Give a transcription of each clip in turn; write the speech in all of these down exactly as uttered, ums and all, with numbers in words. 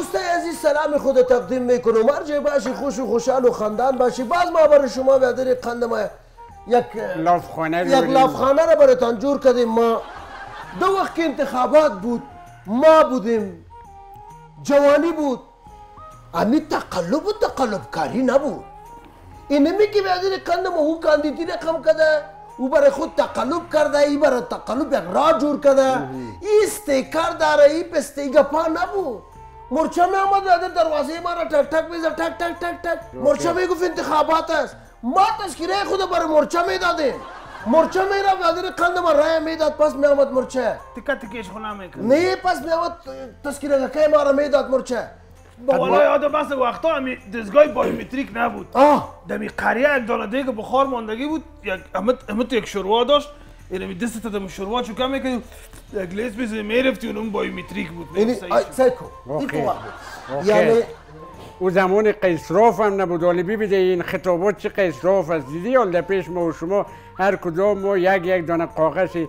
دوستای عزیز سلام خود تقدیم میکنم. هر جای باشی خوش و خوشحال و خندان باشی. باز ما برای شما به در قند ما یک لافخانه یک لافخانه را براتان جور کردیم. ما دو وقت که انتخابات بود ما بودیم، جوانی بود، امی تقلب و تقلب کاری نبود. اینمی که به در قند ما او کاندیدی رقم کرده، او برای خود تقلب کرده، ای برای تقلب یک راه جور کرده، ای استیکر داره، ای پستیگا پا نبود. مرچه می آمد در دروازه ما را تک تک میزد، تک تک تک تک. مرچه می گفت انتخابات است. ما تذکیره خود برای مرچه می دادیم. مرچه می را به در قند ما رای می داد، پس می آمد مرچه. تکه تکیش خونه میکنه. نه پس می آمد تذکیره که ما را می داد مرچه. با والا یادم است وقتا همی دستگاه بایومتریک نبود. آه دمی قریه یک دانه دیگه بخار ماندگی بود، یک همه تو یک شوروا داشت. اینمی دستت دم شوروا چوکا میکنی، یک لیست بیزی میرفتی اونم بایومتریک بود. اینی سایکو. این تو وقت بود. یعنی او زمان قیصراف هم نبود. ولی ببینید این خطابات چه قیصراف است. دیدی حالا پیش ما و شما هر کدام ما یک یک دانه کاغذی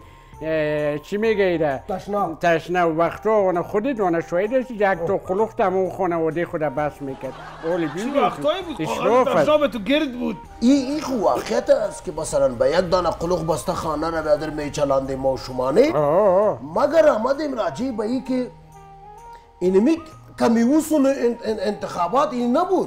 چی میگه ایره؟ تشنه تشنه و وقتا اون خودی دانه شاید است یک تا قلوخ تمام خانواده خود بس میکرد. اولی چی وقتایی بود؟ کاغذ تشنه به تو گرد بود. این این خو واقعیت است که مثلا به یک دانه قلوخ بسته خانه را به در میچلاندیم ما و شما نه. مگر آمدیم راجع به این که اینمی کمیوسون انتخابات این نبود.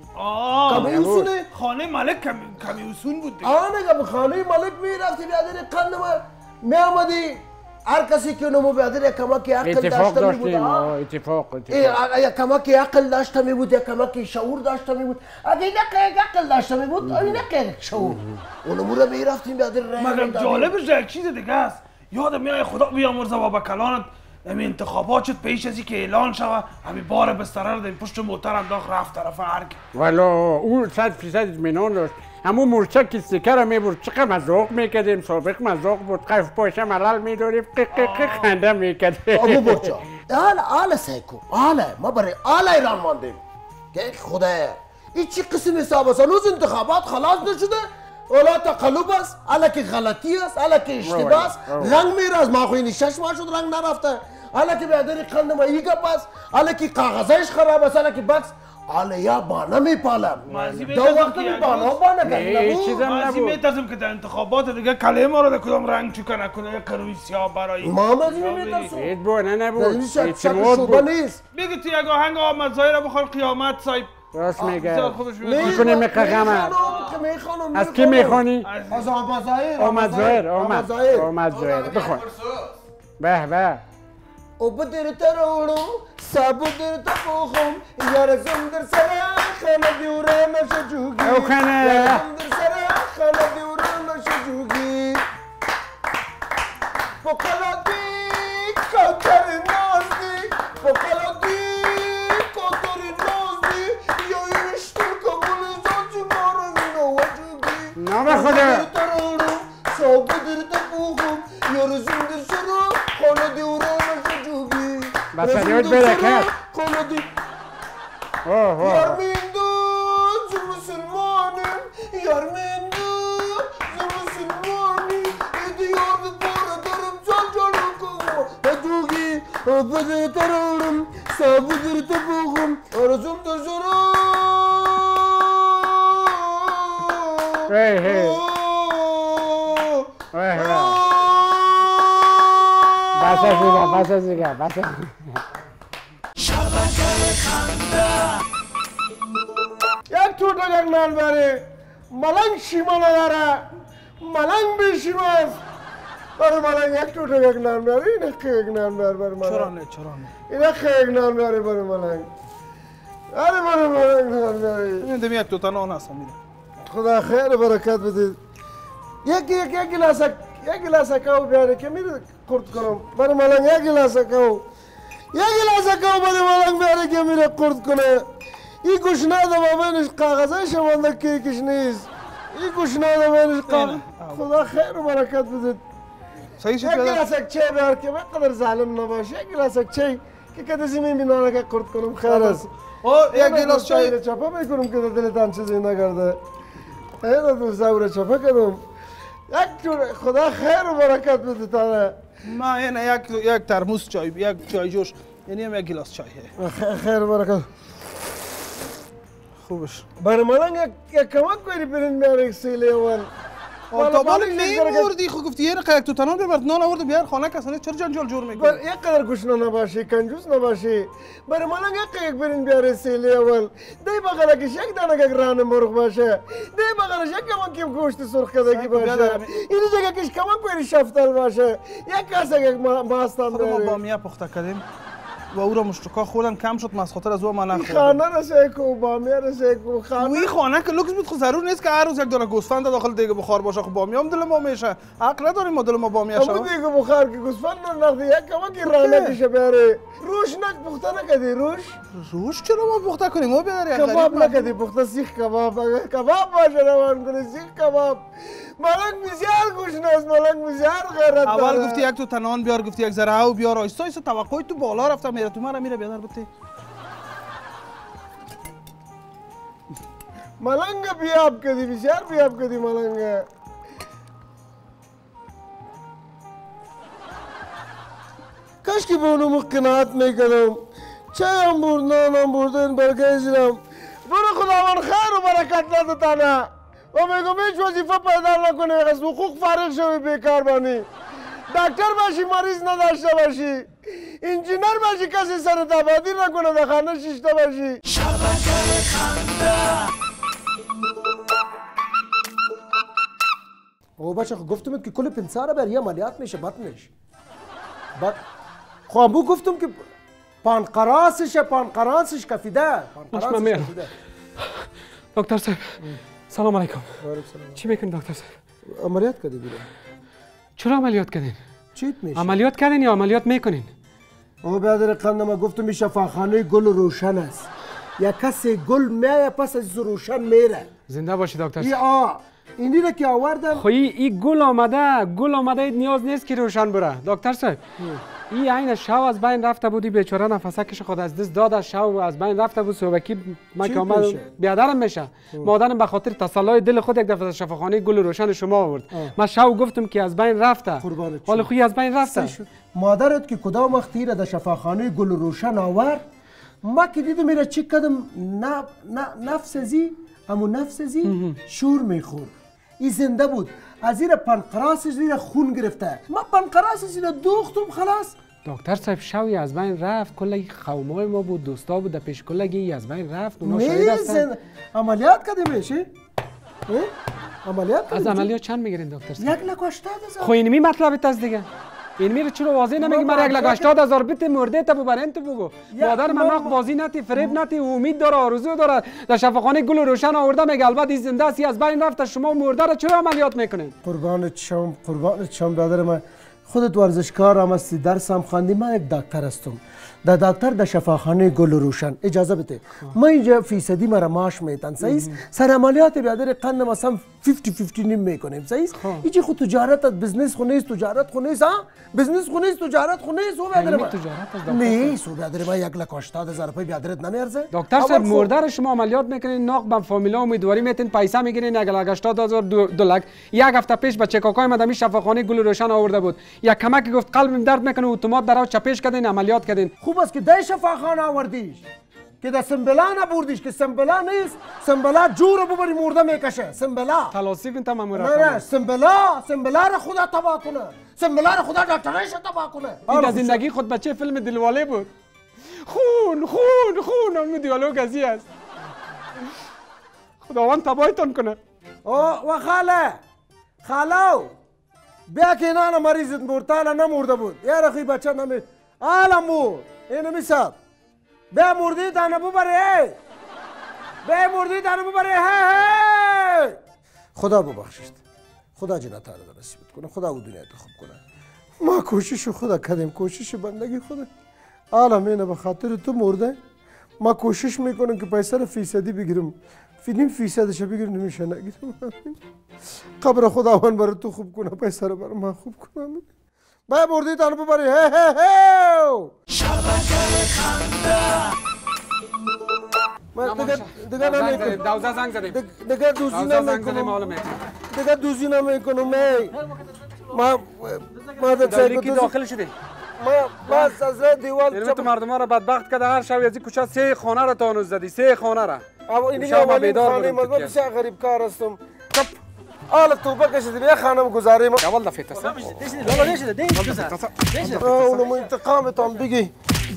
آه کمیوسون خانه ملک کمیوسون بود. آه نگه به خانه ملک میرفتی به در قند ما می آمدی هر کسی که اونمو به در یک کمک عقل داشته می بود. اتفاق اتفاق یک کمک عقل داشته می بود، یک کمک شعور داشته می بود. اگه یک عقل داشته می بود این یک شعور اونمو را می رفتیم به در رای مگر جالبش یک چیز دیگه است. یادم میاد خدا بیامرزه و بکلانت امی انتخابات شد پیش از که اعلان شود همی بار بستره در پشت موتر انداخت رفت طرف ارگ. والا او صد فیصد اطمینان داشت. همون مرچه که استیکر می برد چقدر مذاق میکردیم. سابق مذاق بود. قیف پاشه ملل میداریم قیق قیق خنده میکردیم. ابو مرچه آل آل سیکو آل ما برای آل ایران ماندیم که خدایا این چی قسم حساب است؟ هنوز انتخابات خلاص نشده؟ اولا تقلب است، الا که غلطی است، الا که اشتباه است. رنگ میره از ما خوینی شش ماه شد رنگ نرفته. الا که به در قند ما ای گپ است، الا که کاغذش خراب است، الا که بکس الا یا بانه میپالم. دو وقت می بانه بانه کنیم. مازی میترسم که در انتخابات دیگه کلمه رو در کدام رنگ چوکا نکنه یک کروی سیاه برای ما مازی میترسم. اید بانه نبود. اعتماد بود. بگی تو یک آهنگ آمد ظاهر بخور قیامت صاحب. راست میگه. میکنه میخوام. از کی میخوانی؟ از آمد ظاهر. آمد ظاهر. آمد ظاهر. آمد ظاهر. بخون. به به. او بدر ترولو سابو در تفوخم یار زندر سرا خانه دیوره نشجوگی. او کنه. یار زندر سرا خانه دیوره نشجوگی. پکلادی کوتر نازدی پکلادی کوتر نازدی یا ایشتر کمول زاچ مارو وجوگی. نام خدا. ترولو سابو در تفوخم یار زندر سرا خانه دیوره بس یاد برکت. خانادی اوه اوه یار میندو زو مسلمانم یار میندو زو مسلمانی دیار بپاره دارم جان جانو کنم هدوگی بده ترارم سابو در تفوخم آرزم داشرم. هی هی بس از دیگه بس از دیگه بس شبکه خنده یک توت یک نان بره ملنگ شیما نداره ملنگ بیشیماست برای ملنگ یک توت یک نان بره اینه که یک نان بره برای ملنگ چرا نه چرا نه اینه که یک نان بره برای ملنگ آره برای ملنگ نان بره این دمی یک توت نان هستم میده خدا خیر برکت بدید. یک یک یک گلاس یک گلاس کاو بیاره که میره قرد کنم برای ملنگ یک گلاس کاو یک گلاس کاو برای ملنگ بیاره که میره قرد کنه. این گوشنه دا بابینش کاغذه شمانده که یکیش نیست. این گوشنه دا بابینش کاغذه خدا خیر و برکت بدید. صحیح شد یک گلاس چای بیار که بقدر ظالم نباشه. یک گلاس چای که کده زمین بینانه که قرد کنم خیر است. یک گلاس چای چپا میکنم که دلتان چیزی نگرده. خیر دو زور چپا کردم. یک خدا خیر و برکت بده تانه. ما اینه یک یک ترموز چای یک چای جوش یعنی هم یک گلاس چای خیر برکت خوبش برای ملنگ یک کمک کنی برین بیار یک سیلی اول تا بالا نمیوردی خب گفتی یه رقیق تو تنان ببر نان آورد بیار خانه کسانی چرا جنجال جور میکنی بر یک قدر گشنه نباشی کنجوس نباشی برای ملنگ یک یک برین بیار سیلی اول دی بغلکش یک دانه یک ران مرغ باشه دی بغلش یک کمان کم گوشت سرخ کدگی باشه اینی جگه کش کمان کنی شفتل باشه یک کاسه یک ماستان خود ما بامیه پخته کردیم و او را مشتکا خودم کم شد از خاطر از او ما نخوردم خانه رسه کو بامیه رسه کو خانه وی خانه که لوکس بود خود ضرور نیست که هر روز یک دانه گوسفند داخل دیگه بخار باشه خب بامیه هم دل ما میشه عقل نداریم ما دل ما بامیه شه اما دیگه بخار که گوسفند نخوردی یک کمان که رانه کشه بره روش نک پخته نکدی روش روش چرا ما پخته کنیم ما بیار یک کباب نکدی پخته سیخ کباب کباب باشه روان کنی سیخ کباب ملنگ بسیار گوشناست ملنگ بسیار غیرت داره اول گفتی یک تو تنان بیار گفتی یک ذره او بیار آیستا آیستا توقعی تو بالا رفته میره تو مرا میره بیادر بتی ملنگ بیاب کدی بسیار بیاب کدی ملنگ کاش که به اونو قناعت میکنم چای هم برد نان هم بردن برگه زیرم برو خداوند خیر و برکت نده تنه و میگم هیچ وظیفه پیدا نکنی از حقوق فارغ شوی بیکار بانی دکتر باشی مریض نداشته باشی انجینر باشی کسی سر تبادی نکنه در خانه شیشته باشی شبکه خنده او بچه خب گفتم که کل پنساره بر یه عملیات میشه بطنش بط... خب بو گفتم که پانقراسشه پانقراسش کفیده پانقراسش کفیده دکتر صاحب سلام علیکم چی میکنی دکتر صاحب؟ عملیات کردی بیرون چرا عملیات کردین؟ چیت میشه؟ عملیات کردین یا عملیات میکنین؟ او برادر قندم گفتم شفاخانه گل روشن است یا کسی گل میایه پس از روشن میره زنده باشی دکتر صاحب آ اینی را که آوردم خب این گل آمده گل آمده نیاز نیست که روشن بره دکتر صاحب این عین شو از بین رفته بودی بیچاره نفسکش خود از دست داد از شو از بین رفته بود صبحکی من که آمد بیادرم میشه مادرم به خاطر تسلای دل خود یک دفعه شفاخانه گل روشن شما آورد من شو گفتم که از بین رفته حالا خوی از بین رفته مادرت که کدام وقت تیر در شفاخانه گل روشن آورد ما که دیدم میره چک کردم نفس زی همون نفس زی شور میخورد این زنده بود از زیر پنقراس زیر خون گرفته ما پنقراس زیر دوختم خلاص دکتر صاحب شوی از بین رفت کلی قومای ما بود دوستا بود در پیش کلگی از بین رفت اونا شهید هستن عملیات کردی میشه عملیات از عملیات چند میگیرین دکتر صاحب یک لک هشتاد هزار خب اینمی مطلبت است دیگه این میره چرا واضح نمیگی من یک لک هشتاد هزار بیت مرده تا ببرین تو بگو مادر من ناق بازی نتی فریب نتی امید داره آرزو داره در شفاخانه گل روشن آورده میگه البته این زنده است از بین رفت شما مرده را چرا عملیات میکنین قربانت شم قربانت شم برادر من خودت ورزشکار هم هستی درس هم خواندی من یک دکتر هستم در دکتر در شفاخانه گل روشن اجازه بده ما اینجا فیصدی مرا معاش میتن صحیح سر عملیات برادر قند مثلا پنجاه پنجاه نیم میکنیم صحیح اینجا خود تجارت بزنس خو نیست تجارت خو نیست ها بزنس خو نیست تجارت خو نیست او برادر من تجارت نیست او برادر من یک لک هشتاد هزار روپیه برادرت نمیارزه دکتر صاحب مرده شما عملیات میکنین ناق به فامیلا امیدواری میتین پیسه میگیرین یک لک هشتاد هزار دو لک یک هفته پیش به چکاکای مدامی شفاخانه گل روشن آورده بود یک کمک گفت قلبم درد میکنه اتومات درو چپش کردین عملیات کردین خوب است که ده شفاخانه آوردیش که در سنبلا نبردیش که سنبلا نیست سنبلا جور ببری مرده میکشه سنبلا تلاسی کن تمام نه نه سنبلا سنبلا را خدا تباه کنه سنبلا را خدا دکترش تباه کنه این در زندگی خود بچه فیلم دلواله بود خون خون خون اون دیالوگ ازی است خداوند تباهتون کنه او و خاله خالو بیا که اینا مریضت مرتاله نمورده بود یه رخی بچه نمی عالم بود اینو میساب بیا مردی تانه ببری بیا مردی تانه ببری هی خدا ببخشید خدا جنت آره نصیبت کنه خدا او دنیا خوب کنه ما کوشش خدا کردیم کوشش بندگی خدا عالم اینه به خاطر تو مرده ما کوشش میکنم که پیسه رو فیصدی بگیرم فیلم فیصدش بگیرم نمیشه نگیرم قبر خداوند برای تو خوب کنه پیسه رو برای من خوب کنه باید بردی تانو ببری هی هی هی شبکه خنده دیگه نمیکنم دوزه زنگ زدیم دیگه دوزی نمیکنم دیگه دوزی نمیکنم ما ما داخل شده ما از از دیوال یعنی تو مردم ها را بدبخت کرده هر شب از این کوچه سه خانه را تانوز زدی سه خانه را اما این اولین خانه ما بسیار غریب کار هستم حالا تو بکشید یه خانم گذاریم اول دفعه تصم بابا نشده دیش بزن اونم انتقامتان بگی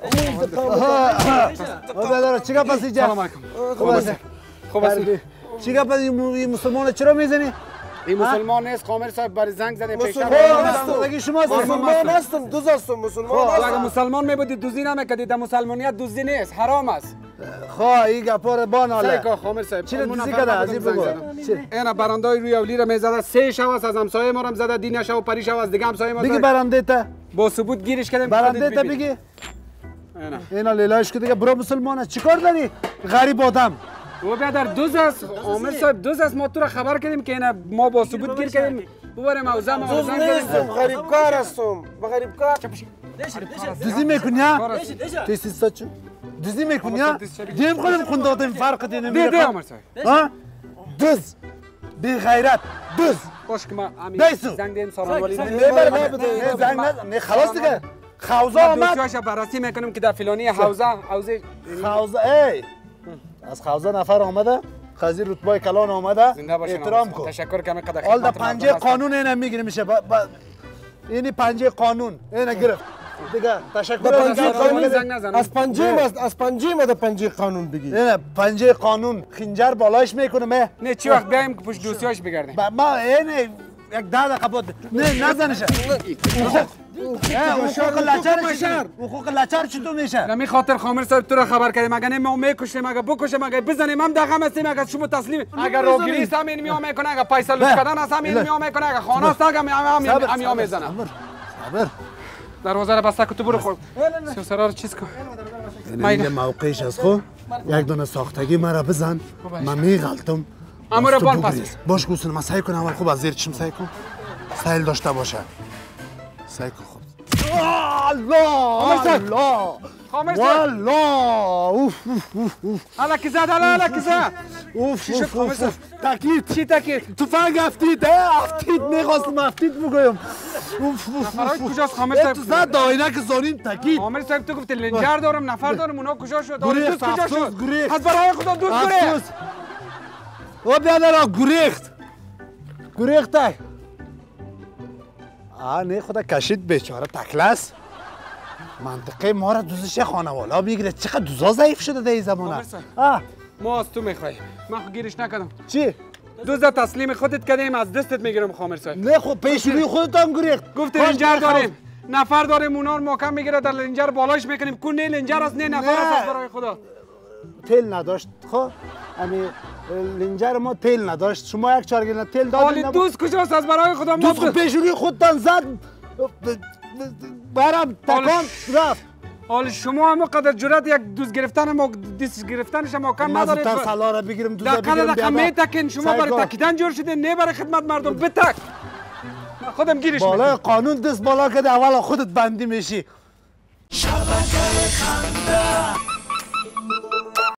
بابا چیکار پس اینجا سلام علیکم خوب است خوب است چیکار پس این مسلمان چرا میزنی این مسلمان نیست خامر صاحب بر زنگ زده مسلمان هستم اگه شما مسلمان هستم دوز هستم مسلمان اگه هستم مسلمان میبودی دوزی نمیکردی در مسلمانیت دوزی نیست حرام است خواه این گپا رو باناله سعی کن خامر صاحب چی رو دوزی کرده از این بگو اینا برندای روی اولی را میزده سه شو از همسایه ما را زده دین شو پری شو از دیگه همسایه ما بگی برنده تا با ثبوت گیرش کردیم برنده تا بگی اینا لیلاش که دیگه برو مسلمان است چیکار داری غریب آدم او بیادر دوز است عامر صاحب دوز است ما تو را خبر کردیم که اینا ما با ثبوت گیر کردیم ببریم موزه ما دوز نیستم غریب کار هستم با غریب کار دوزی میکنی ها تیسی ساچو دوزی میکنی ها دیم خودم خوندادم فرق دی نمیره ده عامر صاحب ها دوز بی غیرت دوز باش که ما همین دیسو. زنگ دیم سلام علیکم نه نه زنگ نه خلاص دیگه خوزه آمد دوستیاشا بررسی میکنیم که در فلانی حوزه حوزه خوزه ای از خوزه نفر آمده خزیر رتبه کلان آمده زنده باشین احترام کن تشکر که قدر حال در پنجه قانون اینه میگیره میشه اینی پنجه قانون اینه گرفت دیگه تشکر پنجه قانون زنگ نزن از پنجه ما از پنجه ما در پنجه قانون بگی اینه پنجه قانون خنجر بالاش میکنه مه نه چی وقت بیایم که پشت دوستیاش بگردیم ما اینه یک ده دقیقه بود نه نزنشه حقوق لچر چطور حقوق لچر چطور میشه نمی خاطر خامر صاحب تو را خبر کردیم اگه نه ما میکشیم اگه بکشیم اگه بزنیم هم دغه هستیم اگه شما تسلیم اگر راگیری است همین میام میکنه اگه پیسه لوس کردن است همین میام میکنه اگه خانه است اگه همین میام میزنه صبر دروازه را بسته که تو برو خود سیاسرا رو چیز کن این موقعش از خو یک دونه ساختگی مرا بزن من میغلطم اما رو بان پس باش گوسن ما سعی کنم اول خوب از زیر چشم سعی کن سایل داشته باشه سعی کن خوب الله الله خامر صاحب والله اوف اوف اوف الکی زد الکی زد اوف اوف اوف تاکید چی تاکید تفنگ افتید افتید میخواستم افتید بگویم اوف اوف نفرای کجاست خامر صاحب تو زد داینه که زارین تاکید خامر صاحب تو گفتی لنجر دارم نفر دارم اونا کجا شد گریخت کجا افسوس شد گریخت از برای خدا دوست گره او بیادر گریخت گریخت آه نه خدا کشید بیچاره تکلس منطقه ما را دوزش خانوالا میگیره چقدر دوزا ضعیف شده در این زمانه آه ما از تو میخوایم من خود گیرش نکردم چی؟ دوزا تسلیم خودت کردیم از دستت میگیرم خامر صاحب نه خب پیشونی خودت هم گریخت گفتی لنجر داریم نفر داریم اونا رو محکم میگیره در لنجر بالاش میکنیم کون نه لنجر است نه نفر است برای خدا تیل نداشت خب امی لنجر ما تیل نداشت شما یک چارگیل تیل حالی دادید دوست کجاست از برای خدا ما دوست خود پیشونی خودتان زد برم تکان رفت حال شما هم قدر جرأت یک دوز گرفتن ما دیس گرفتنش محکم ندارید مزتر سلا را بگیرم دوزا در بگیرم قدر دقیقه میتکن شما برای تکیدن جور شده نه برای خدمت مردم بتک خودم گیرش میکنم بالا قانون دست بالا کرده اول خودت بندی میشی شبکه خنده